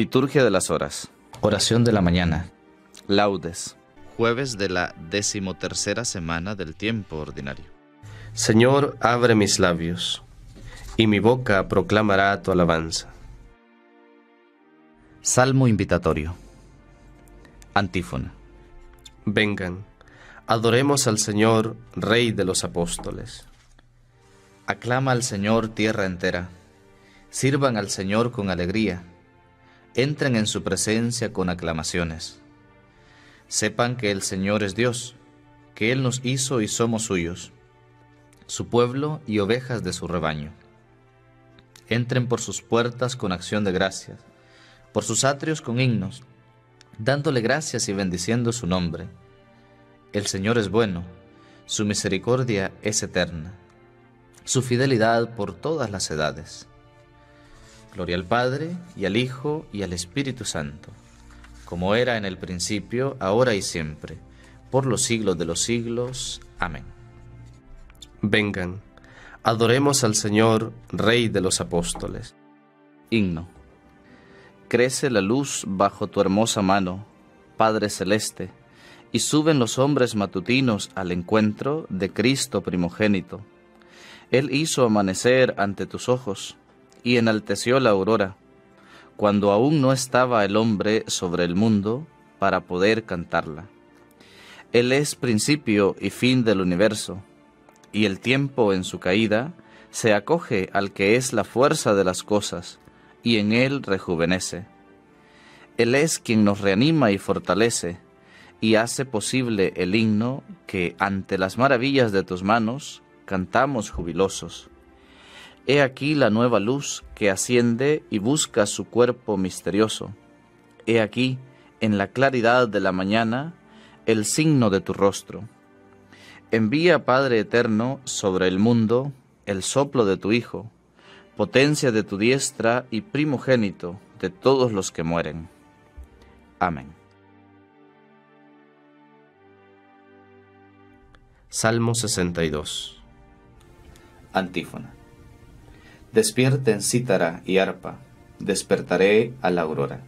Liturgia de las horas. Oración de la mañana. Laudes. Jueves de la 13ª semana del tiempo ordinario. Señor, abre mis labios, y mi boca proclamará tu alabanza. Salmo invitatorio. Antífona. Vengan, adoremos al Señor, Rey de los apóstoles. Aclama al Señor tierra entera. Sirvan al Señor con alegría. Entren en su presencia con aclamaciones. Sepan que el Señor es Dios, que Él nos hizo y somos suyos, su pueblo y ovejas de su rebaño. Entren por sus puertas con acción de gracias, por sus atrios con himnos, dándole gracias y bendiciendo su nombre. El Señor es bueno, su misericordia es eterna, su fidelidad por todas las edades. Gloria al Padre, y al Hijo, y al Espíritu Santo, como era en el principio, ahora y siempre, por los siglos de los siglos. Amén. Vengan, adoremos al Señor, Rey de los apóstoles. Himno. Crece la luz bajo tu hermosa mano, Padre celeste, y suben los hombres matutinos al encuentro de Cristo primogénito. Él hizo amanecer ante tus ojos, y enalteció la aurora, cuando aún no estaba el hombre sobre el mundo para poder cantarla. Él es principio y fin del universo, y el tiempo en su caída se acoge al que es la fuerza de las cosas, y en él rejuvenece. Él es quien nos reanima y fortalece, y hace posible el himno que, ante las maravillas de tus manos, cantamos jubilosos. He aquí la nueva luz que asciende y busca su cuerpo misterioso. He aquí, en la claridad de la mañana, el signo de tu rostro. Envía, Padre eterno, sobre el mundo el soplo de tu Hijo, potencia de tu diestra y primogénito de todos los que mueren. Amén. Salmo 62. Antífona. Despierten cítara y arpa, despertaré a la aurora.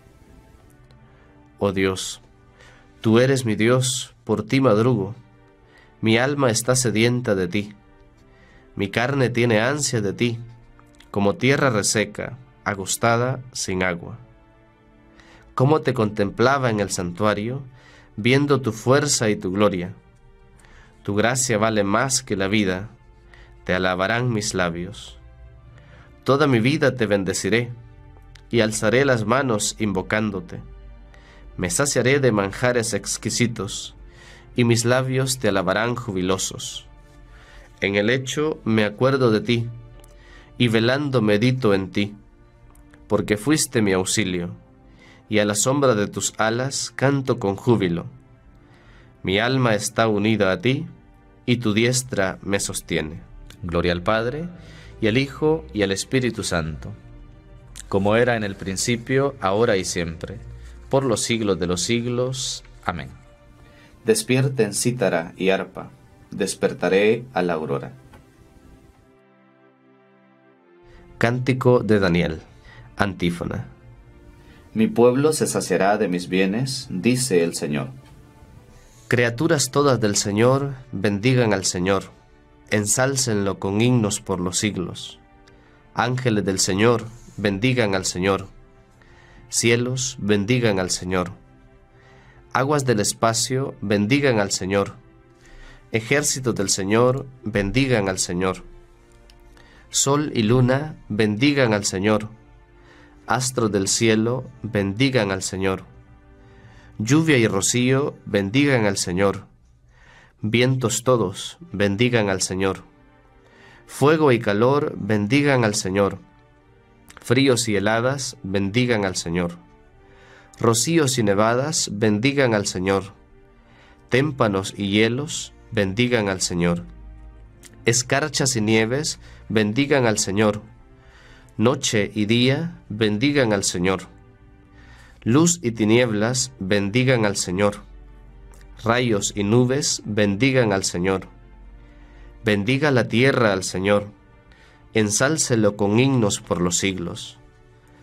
Oh Dios, tú eres mi Dios, por ti madrugo. Mi alma está sedienta de ti. Mi carne tiene ansia de ti, como tierra reseca, agostada sin agua. Cómo te contemplaba en el santuario, viendo tu fuerza y tu gloria. Tu gracia vale más que la vida, te alabarán mis labios. Toda mi vida te bendeciré, y alzaré las manos invocándote. Me saciaré de manjares exquisitos, y mis labios te alabarán jubilosos. En el lecho me acuerdo de ti, y velando medito en ti, porque fuiste mi auxilio, y a la sombra de tus alas canto con júbilo. Mi alma está unida a ti, y tu diestra me sostiene. Gloria al Padre, y al Hijo, y al Espíritu Santo, como era en el principio, ahora y siempre, por los siglos de los siglos. Amén. Despierten cítara y arpa, despertaré a la aurora. Cántico de Daniel. Antífona. Mi pueblo se saciará de mis bienes, dice el Señor. Criaturas todas del Señor, bendigan al Señor. Ensálcenlo con himnos por los siglos. Ángeles del Señor, bendigan al Señor. Cielos, bendigan al Señor. Aguas del espacio, bendigan al Señor. Ejércitos del Señor, bendigan al Señor. Sol y luna, bendigan al Señor. Astros del cielo, bendigan al Señor. Lluvia y rocío, bendigan al Señor. Vientos todos, bendigan al Señor. Fuego y calor, bendigan al Señor. Fríos y heladas, bendigan al Señor. Rocíos y nevadas, bendigan al Señor. Témpanos y hielos, bendigan al Señor. Escarchas y nieves, bendigan al Señor. Noche y día, bendigan al Señor. Luz y tinieblas, bendigan al Señor. Rayos y nubes, bendigan al Señor. Bendiga la tierra al Señor. Ensálcelo con himnos por los siglos.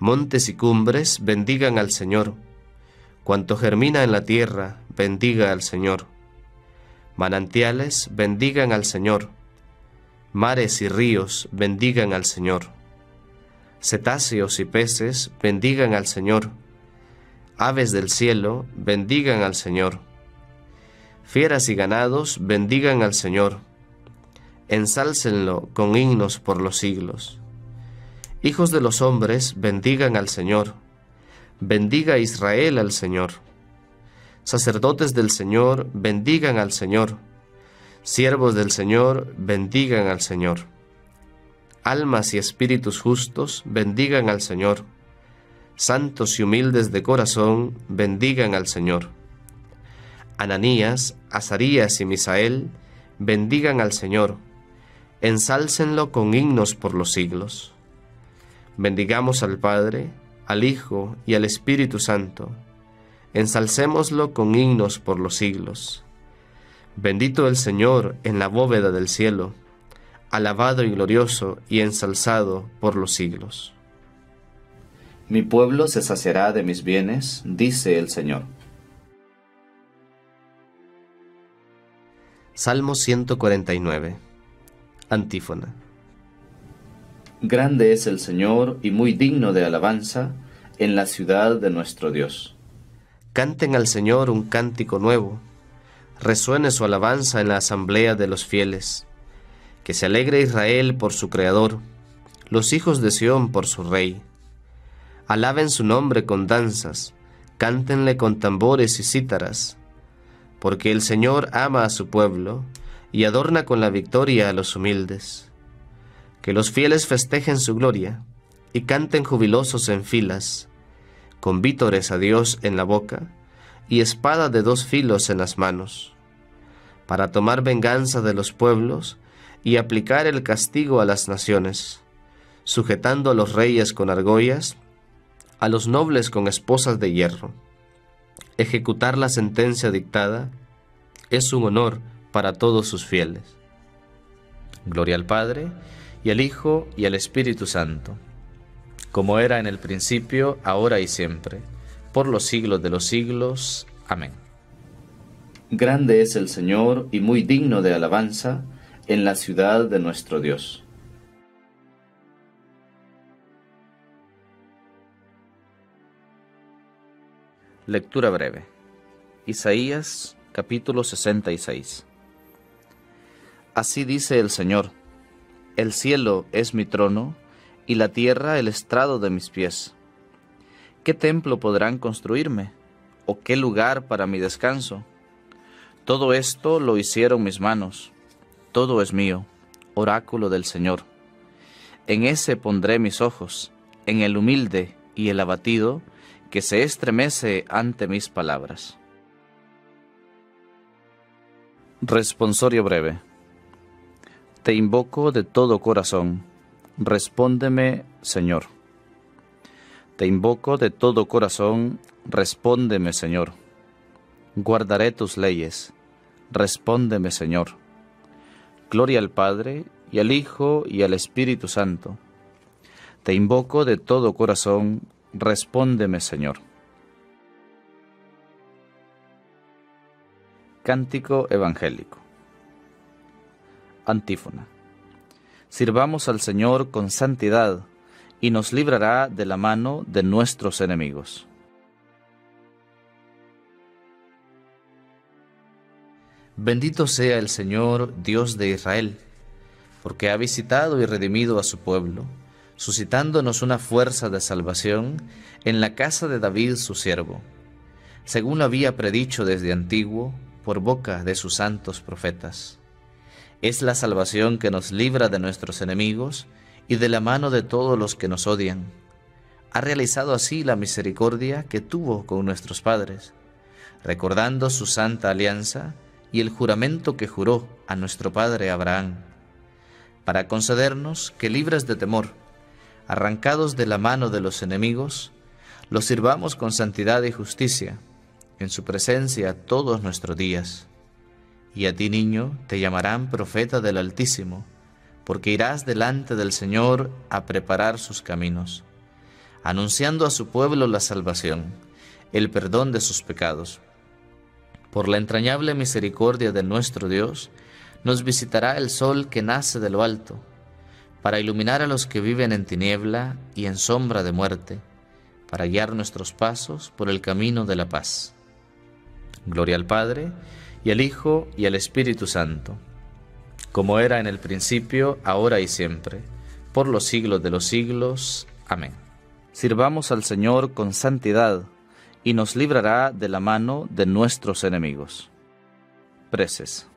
Montes y cumbres, bendigan al Señor. Cuanto germina en la tierra, bendiga al Señor. Manantiales, bendigan al Señor. Mares y ríos, bendigan al Señor. Cetáceos y peces, bendigan al Señor. Aves del cielo, bendigan al Señor. Fieras y ganados, bendigan al Señor. Ensálcenlo con himnos por los siglos. Hijos de los hombres, bendigan al Señor. Bendiga Israel al Señor. Sacerdotes del Señor, bendigan al Señor. Siervos del Señor, bendigan al Señor. Almas y espíritus justos, bendigan al Señor. Santos y humildes de corazón, bendigan al Señor. Ananías, Azarías y Misael, bendigan al Señor. Ensálcenlo con himnos por los siglos. Bendigamos al Padre, al Hijo y al Espíritu Santo. Ensalcémoslo con himnos por los siglos. Bendito el Señor en la bóveda del cielo, alabado y glorioso y ensalzado por los siglos. Mi pueblo se saciará de mis bienes, dice el Señor. Salmo 149. Antífona. Grande es el Señor y muy digno de alabanza en la ciudad de nuestro Dios. Canten al Señor un cántico nuevo. Resuene su alabanza en la asamblea de los fieles. Que se alegre Israel por su Creador, los hijos de Sión por su Rey. Alaben su nombre con danzas, cántenle con tambores y cítaras, porque el Señor ama a su pueblo y adorna con la victoria a los humildes. Que los fieles festejen su gloria y canten jubilosos en filas, con vítores a Dios en la boca y espada de dos filos en las manos, para tomar venganza de los pueblos y aplicar el castigo a las naciones, sujetando a los reyes con argollas, a los nobles con esposas de hierro. Ejecutar la sentencia dictada es un honor para todos sus fieles. Gloria al Padre, y al Hijo, y al Espíritu Santo, como era en el principio, ahora y siempre, por los siglos de los siglos. Amén. Grande es el Señor y muy digno de alabanza en la ciudad de nuestro Dios. Lectura breve. Isaías, capítulo 66. Así dice el Señor: el cielo es mi trono, y la tierra el estrado de mis pies. ¿Qué templo podrán construirme? ¿O qué lugar para mi descanso? Todo esto lo hicieron mis manos. Todo es mío, oráculo del Señor. En ese pondré mis ojos, en el humilde y el abatido, que se estremece ante mis palabras. Responsorio breve. Te invoco de todo corazón, respóndeme, Señor. Te invoco de todo corazón, respóndeme, Señor. Guardaré tus leyes, respóndeme, Señor. Gloria al Padre, y al Hijo, y al Espíritu Santo. Te invoco de todo corazón, respóndeme, Señor. Cántico evangélico. Antífona. Sirvamos al Señor con santidad, y nos librará de la mano de nuestros enemigos. Bendito sea el Señor, Dios de Israel, porque ha visitado y redimido a su pueblo, suscitándonos una fuerza de salvación en la casa de David su siervo, según lo había predicho desde antiguo por boca de sus santos profetas. Es la salvación que nos libra de nuestros enemigos y de la mano de todos los que nos odian. Ha realizado así la misericordia que tuvo con nuestros padres, recordando su santa alianza y el juramento que juró a nuestro padre Abraham, para concedernos que, libres de temor, arrancados de la mano de los enemigos, los sirvamos con santidad y justicia, en su presencia todos nuestros días. Y a ti, niño, te llamarán profeta del Altísimo, porque irás delante del Señor a preparar sus caminos, anunciando a su pueblo la salvación, el perdón de sus pecados. Por la entrañable misericordia de nuestro Dios, nos visitará el sol que nace de lo alto, para iluminar a los que viven en tiniebla y en sombra de muerte, para guiar nuestros pasos por el camino de la paz. Gloria al Padre, y al Hijo, y al Espíritu Santo, como era en el principio, ahora y siempre, por los siglos de los siglos. Amén. Sirvamos al Señor con santidad, y nos librará de la mano de nuestros enemigos. Preces.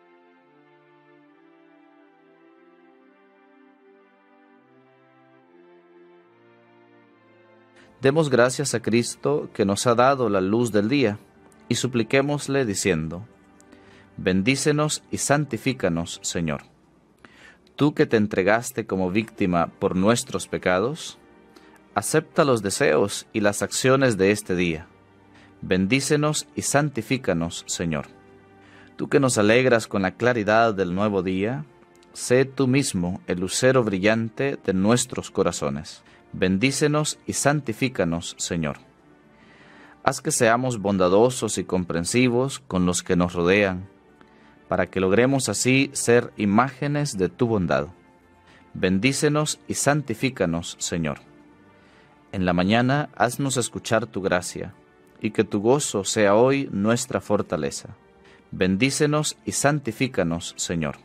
Demos gracias a Cristo que nos ha dado la luz del día, y supliquémosle diciendo: bendícenos y santifícanos, Señor. Tú que te entregaste como víctima por nuestros pecados, acepta los deseos y las acciones de este día. Bendícenos y santifícanos, Señor. Tú que nos alegras con la claridad del nuevo día, sé tú mismo el lucero brillante de nuestros corazones. Bendícenos y santifícanos, Señor. Haz que seamos bondadosos y comprensivos con los que nos rodean, para que logremos así ser imágenes de tu bondad. Bendícenos y santifícanos, Señor. En la mañana haznos escuchar tu gracia, y que tu gozo sea hoy nuestra fortaleza. Bendícenos y santifícanos, Señor.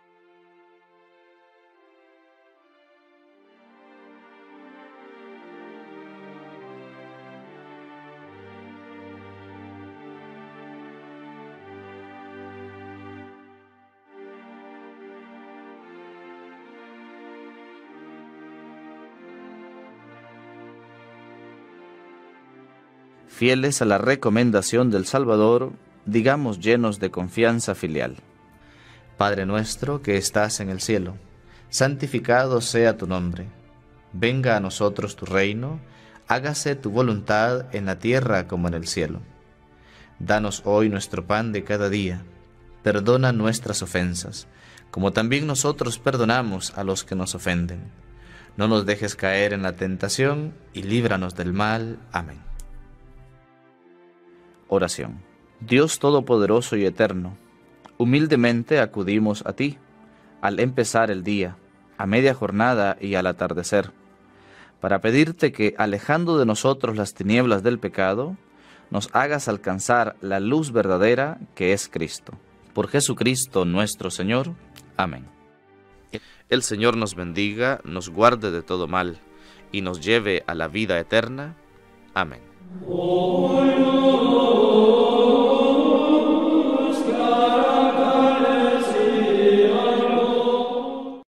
Fieles a la recomendación del Salvador, digamos llenos de confianza filial: Padre nuestro que estás en el cielo, santificado sea tu nombre. Venga a nosotros tu reino, hágase tu voluntad en la tierra como en el cielo. Danos hoy nuestro pan de cada día. Perdona nuestras ofensas, como también nosotros perdonamos a los que nos ofenden. No nos dejes caer en la tentación y líbranos del mal. Amén. Oración. Dios Todopoderoso y Eterno, humildemente acudimos a ti, al empezar el día, a media jornada y al atardecer, para pedirte que, alejando de nosotros las tinieblas del pecado, nos hagas alcanzar la luz verdadera que es Cristo. Por Jesucristo nuestro Señor. Amén. El Señor nos bendiga, nos guarde de todo mal, y nos lleve a la vida eterna. Amén.